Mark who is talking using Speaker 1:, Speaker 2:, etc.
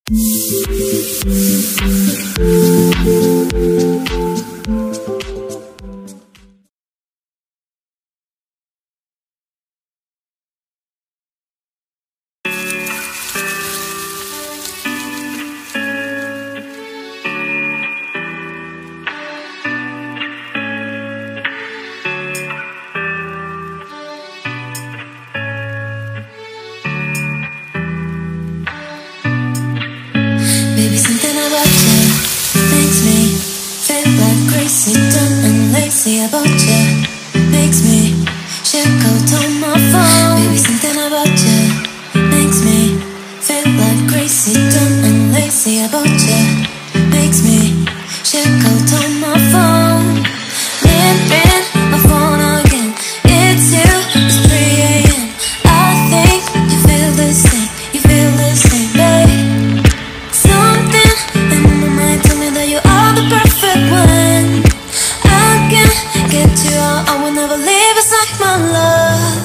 Speaker 1: Baby, something about you makes me feel like crazy, dumb and lazy about you. Makes me check out on my phone. Baby, something about you makes me feel like crazy, dumb and lazy about you. Makes me check out on my phone. Ring my phone again. It's you, it's 3 AM. I think you feel the same, you feel the same, babe. Something in my mind tell me that you are the perfect one. I can't get you out, I will never leave, it's like my love.